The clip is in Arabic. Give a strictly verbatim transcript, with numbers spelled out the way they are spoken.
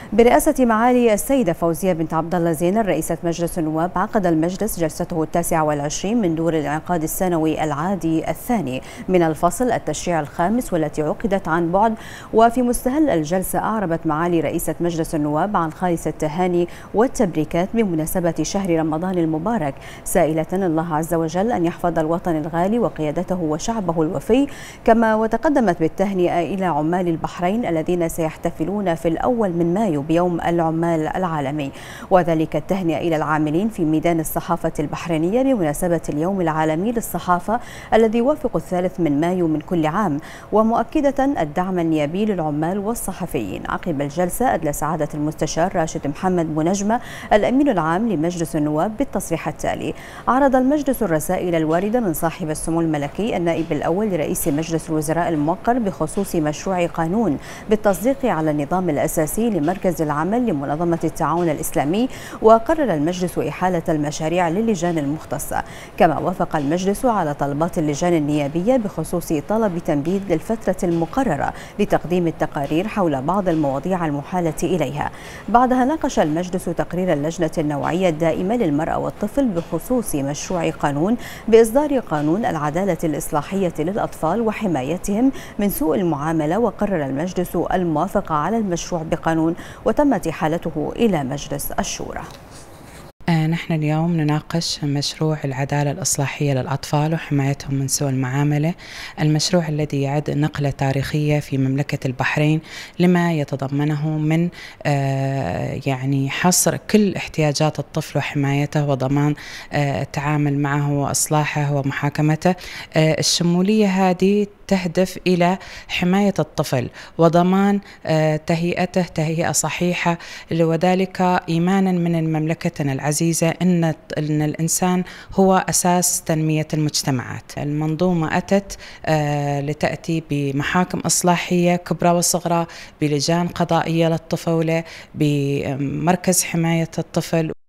برئاسة معالي السيدة فوزية بنت عبد الله زينب رئيسة مجلس النواب، عقد المجلس جلسته التاسعة والعشرين من دور الانعقاد السنوي العادي الثاني من الفصل التشريع الخامس، والتي عقدت عن بعد. وفي مستهل الجلسة أعربت معالي رئيسة مجلس النواب عن خالص التهاني والتبريكات بمناسبة شهر رمضان المبارك، سائلة الله عز وجل أن يحفظ الوطن الغالي وقيادته وشعبه الوفي. كما وتقدمت بالتهنئة إلى عمال البحرين الذين سيحتفلون في الأول من مايو بيوم العمال العالمي، وذلك التهنئة إلى العاملين في ميدان الصحافة البحرينية بمناسبة اليوم العالمي للصحافة الذي يوافق الثالث من مايو من كل عام، ومؤكدة الدعم النيابي للعمال والصحفيين. عقب الجلسة أدلى سعادة المستشار راشد محمد بونجمة الأمين العام لمجلس النواب بالتصريح التالي: عرض المجلس الرسائل الواردة من صاحب السمو الملكي النائب الأول لرئيس مجلس الوزراء الموقر بخصوص مشروع قانون بالتصديق على النظام الأساسي لمركز العمل لمنظمة التعاون الإسلامي، وقرر المجلس إحالة المشاريع للجان المختصة. كما وافق المجلس على طلبات اللجان النيابية بخصوص طلب تمديد للفترة المقررة لتقديم التقارير حول بعض المواضيع المحالة إليها. بعدها ناقش المجلس تقرير اللجنة النوعية الدائمة للمرأة والطفل بخصوص مشروع قانون بإصدار قانون العدالة الإصلاحية للأطفال وحمايتهم من سوء المعاملة، وقرر المجلس الموافقة على المشروع بقانون وتمت إحالته إلى مجلس الشورى. نحن اليوم نناقش مشروع العدالة الإصلاحية للأطفال وحمايتهم من سوء المعاملة، المشروع الذي يعد نقلة تاريخية في مملكة البحرين لما يتضمنه من يعني حصر كل احتياجات الطفل وحمايته وضمان التعامل معه وإصلاحه ومحاكمته. الشمولية هذه تهدف إلى حماية الطفل وضمان تهيئته تهيئة صحيحة، وذلك إيمانا من المملكة العزيزة أن أن الإنسان هو أساس تنمية المجتمعات. المنظومة أتت لتأتي بمحاكم إصلاحية كبرى وصغرى، بلجان قضائية للطفولة، بمركز حماية الطفل.